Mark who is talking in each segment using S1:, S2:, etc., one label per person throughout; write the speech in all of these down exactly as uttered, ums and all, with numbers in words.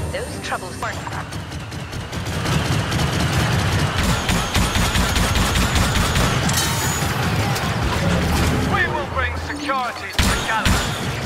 S1: Those troubles weren't...
S2: We will bring security to the galaxy.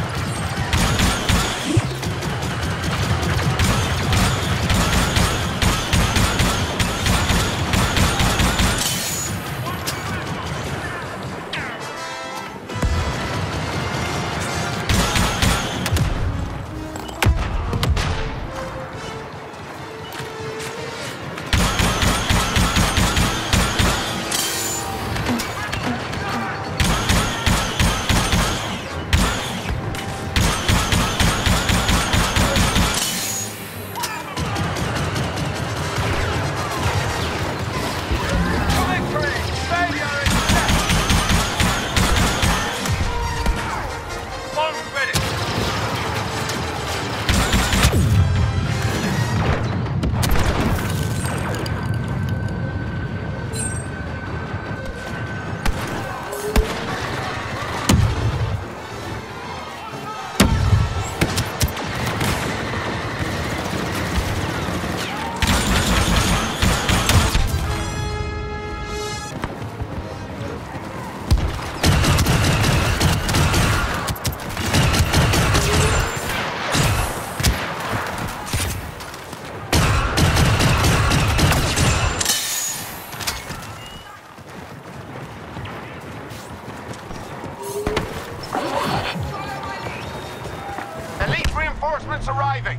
S2: Reinforcements arriving.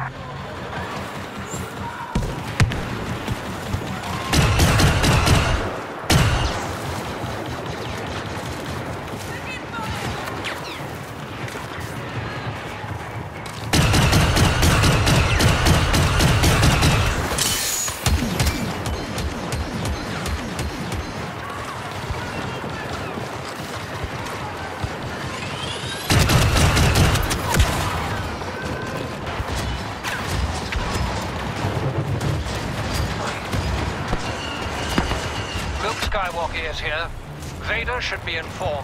S3: Skywalker is here. Vader should be informed.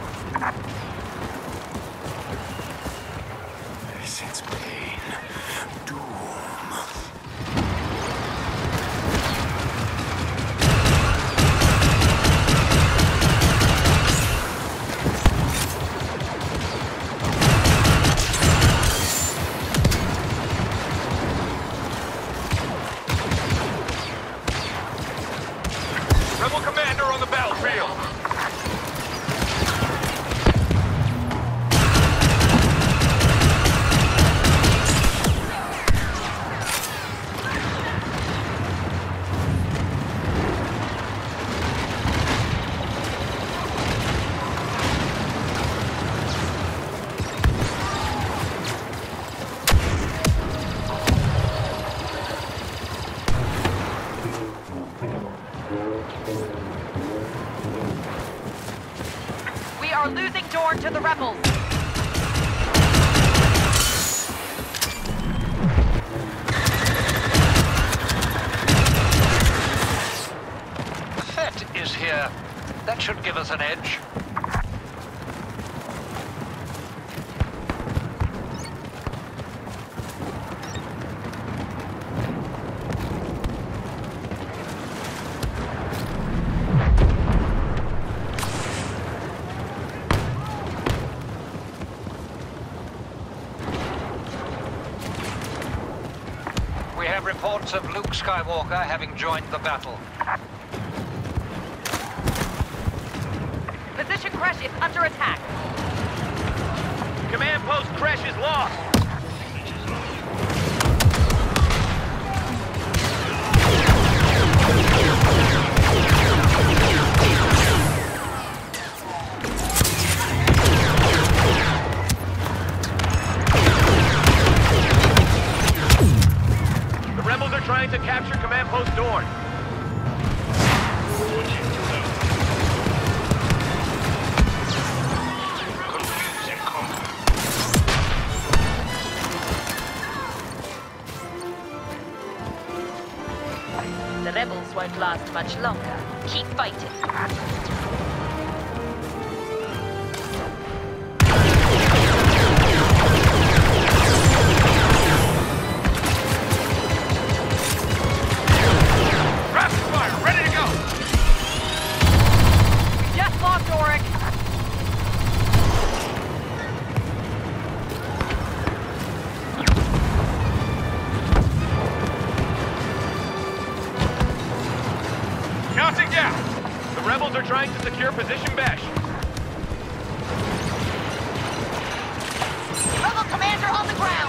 S4: I sense pain. Doom.
S2: Rebel commander on the battlefield.
S1: We are losing Dorn to the rebels.
S3: Fett is here. That should give us an edge. We have reports of Luke Skywalker having joined the battle.
S1: Position Crash is under attack.
S2: Command post Crash is lost. The rebels are trying to capture Command Post Dorn.
S1: The rebels won't last much longer. Keep fighting.
S2: are trying to secure position Besh.
S1: Rebel commander on the ground!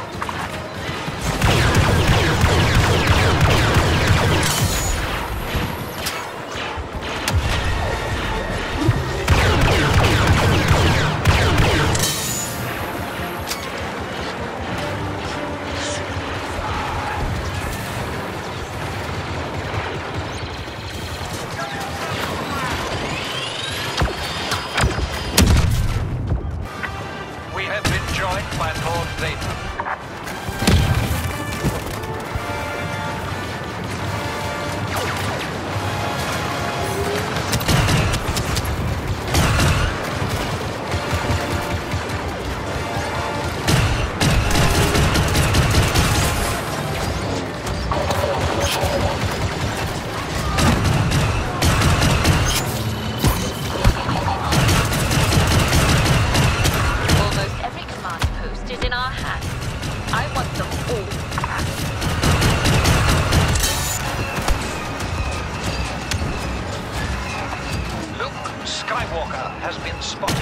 S3: By Lord Vader. Skywalker has been spotted.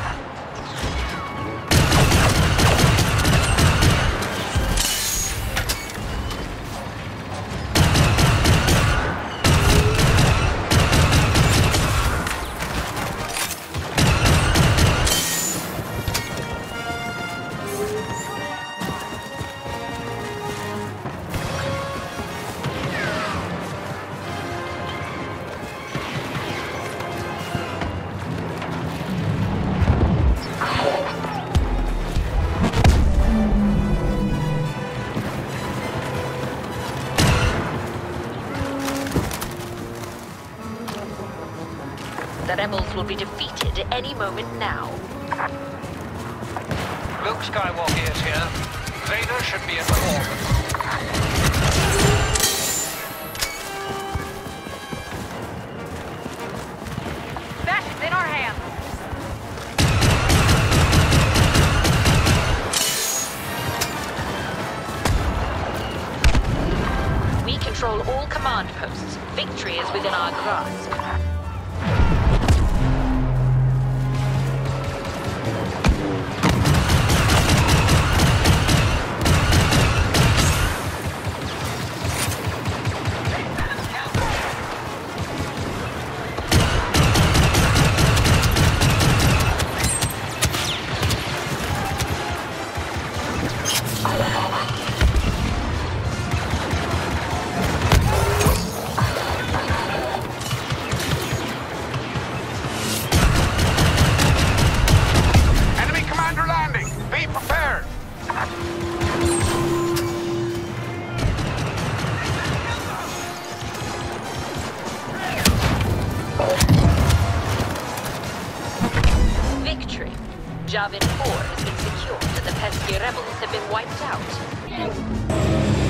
S1: The rebels will be defeated at any moment now.
S3: Luke Skywalker is here. Vader should be informed.
S1: Besh is in our hands. We control all command posts. Victory is within our grasp. Javin four has been secured and the pesky rebels have been wiped out.